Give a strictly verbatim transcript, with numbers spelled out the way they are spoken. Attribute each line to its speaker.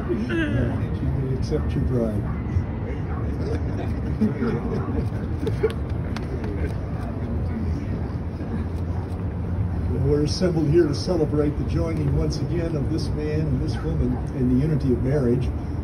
Speaker 1: may accept your bride. We're assembled here to celebrate the joining once again of this man and this woman in the unity of marriage.